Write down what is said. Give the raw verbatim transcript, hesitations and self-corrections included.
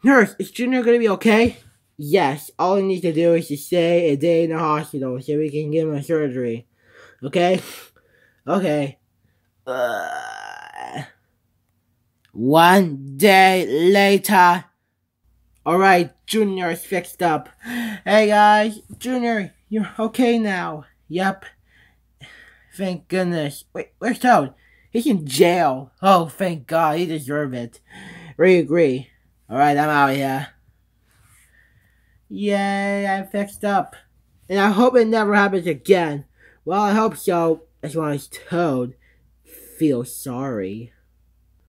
Nurse, is Junior gonna be okay? Yes, all he needs to do is to stay a day in the hospital so we can give him a surgery. Okay? Okay. Uh, one day later. Alright, Junior is fixed up. Hey guys, Junior, you're okay now. Yep. Thank goodness. Wait, where's Toad? He's in jail. Oh, thank God, he deserves it. We agree. Alright, I'm out of here. Yay, I'm fixed up. And I hope it never happens again. Well, I hope so, as long as Toad feels sorry.